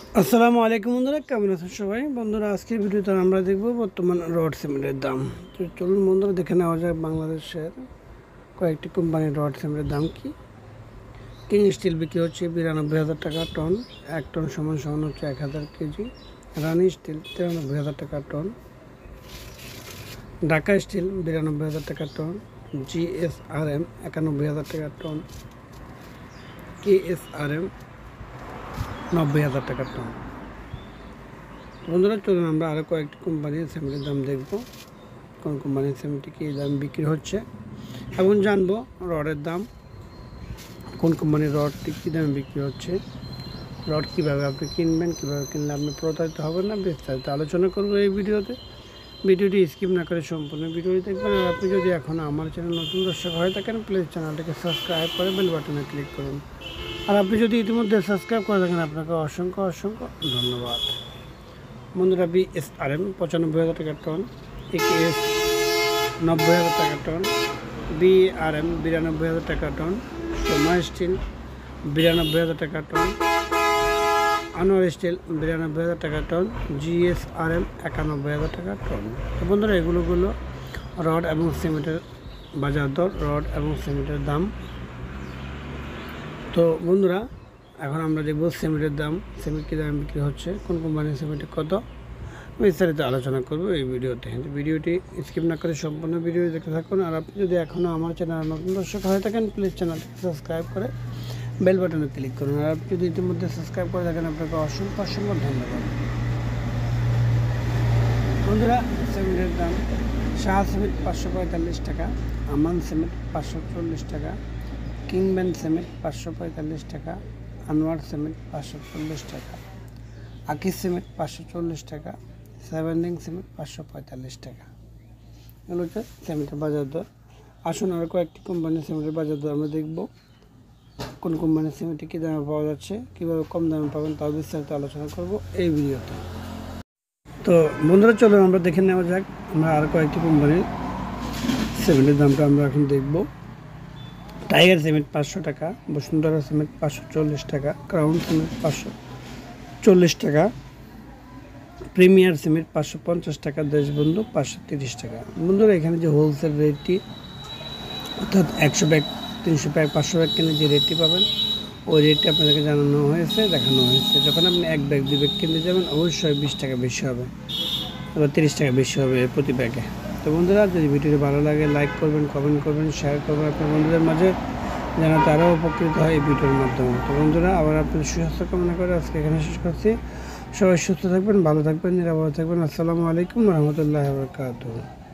আসসালামু আলাইকুম বন্ধুরা, কেমন আছেন সবাই? বন্ধুরা, আজকের ভিডিওতে আমরা দেখব বর্তমান রড সিমেন্টের দাম। তো চলুন বন্ধুরা, দেখে নেওয়া যায় বাংলাদেশের কয়েকটি কোম্পানির রড সিমেন্টের দাম কি। কিং স্টিল বিক্রি হচ্ছে 92,000 টাকা টন, 1 টন সমান হচ্ছে 1000 কেজি। রানি স্টিল 93,000 টাকা টন। ঢাকা স্টিল 92,000 টাকা টন। GSRM 91,000 টাকা টন। KSRM 90,000 টাকা টন। বন্ধুরা, চলুন আমরা আরও কয়েকটি কোম্পানির সিমেন্টের দাম দেখব, কোন কোম্পানির সিমেন্টে কী দাম বিক্রি হচ্ছে, এবং জানবো রডের দাম, কোন কোম্পানির রডটি কী দামে বিক্রি হচ্ছে, রড কীভাবে আপনি কিনবেন, কীভাবে কিনলে আপনি প্রতারিত হবেন না, বিস্তারিত আলোচনা করবো এই ভিডিওতে। ভিডিওটি স্কিপ না করে সম্পূর্ণ ভিডিওটি দেখবেন। আর আপনি যদি এখনও আমার চ্যানেল নতুন দর্শক হয়ে থাকেন, প্লিজ চ্যানেলটিকে সাবস্ক্রাইব করে বেল বাটনে ক্লিক করুন। আর আপনি যদি ইতিমধ্যে সাবস্ক্রাইব করে থাকেন, আপনাকে অসংখ্য ধন্যবাদ। বন্ধুরা, BSRM 95,000 টাকা টন, AKS 90,000 টাকা টন, BRM 92,000 টাকা টন, সোমা স্টিল 92,000 টাকা টন, আনোয়ার স্টিল 92,000 টাকা টন, GSRM 91,000 টাকা টন। তো বন্ধুরা, এগুলো রড এবং সিমেন্টের বাজার দর, রড এবং সিমেন্টের দাম। তো বন্ধুরা, এখন আমরা দেখব সিমেন্টের দাম, সিমেন্ট কী দামে বিক্রি হচ্ছে, কোন কোম্পানির সিমেন্টে কত, বিস্তারিত আলোচনা করব এই ভিডিওতে। ভিডিওটি স্কিপ না করে সম্পূর্ণ ভিডিও দেখতে থাকুন। আর আপনি যদি এখনও আমার চ্যানেল নতুন দর্শক হয়ে থাকেন, প্লিজ চ্যানেলটিকে সাবস্ক্রাইব করে বেল বাটনে ক্লিক করুন। আর আপনি যদি ইতিমধ্যে সাবস্ক্রাইব করে থাকেন, আপনাকে অসংখ্য ধন্যবাদ। বন্ধুরা, সিমেন্টের দাম: শাহ সিমেন্ট 545 টাকা, আমান সিমেন্ট 540 টাকা, কিংব্যান সিমেন্ট 545 টাকা, আনোয়ার সিমেন্ট 540 টাকা, আকিস সিমেন্ট 540 টাকা, সেভেন্ডিং সিমেন্ট 545 টাকা। এগুলো হচ্ছে সিমেন্টের বাজার দর। আসুন আরও কয়েকটি কোম্পানির সিমেন্টের বাজার দর আমরা দেখব, কোন কোম্পানির সিমেন্টে কী দামে পাওয়া যাচ্ছে, কীভাবে কম দামে পাবেন, তাও বিস্তারিত আলোচনা করব এই ভিডিওতে। তো বন্ধুরা, চলুন আমরা দেখে নেওয়া যাক আমরা আরও কয়েকটি কোম্পানির সিমেন্টের দামটা আমরা এখন দেখব। টাইগার সিমেন্ট 500 টাকা, বসুন্ধরা সিমেন্ট 540 টাকা, ক্রাউন সিমেন্ট 540 টাকা, প্রিমিয়ার সিমেন্ট 550 টাকা, দেশবন্ধু 530 টাকা। বন্ধুরা, এখানে যে হোলসেল রেটটি, অর্থাৎ 100 ব্যাগ, 300 ব্যাগ, 500 ব্যাগ কিনে যে রেটটি পাবেন, ওই রেটটি আপনাদেরকে দেখানো হয়েছে। যখন আপনি 1 ব্যাগ 2 ব্যাগ কিনতে যাবেন, অবশ্যই 20 টাকা বেশি হবে, আবার 30 টাকা বেশি হবে প্রতি ব্যাগে। তো বন্ধুরা, যদি ভিডিওটি ভালো লাগে, লাইক করবেন, কমেন্ট করবেন, শেয়ার করবেন আপনার বন্ধুদের মাঝে, যেন তারাও উপকৃত হয় এই ভিডিওর মাধ্যমে। তো বন্ধুরা, আবার আপনাদের সুস্বাস্থ্য কামনা করে আজকে এখানে শেষ করছি। সবাই সুস্থ থাকবেন, ভালো থাকবেন, নিরাপদে থাকবেন। আসসালামু আলাইকুম রহমতুল্লাহি ওয়া বারাকাতুহু।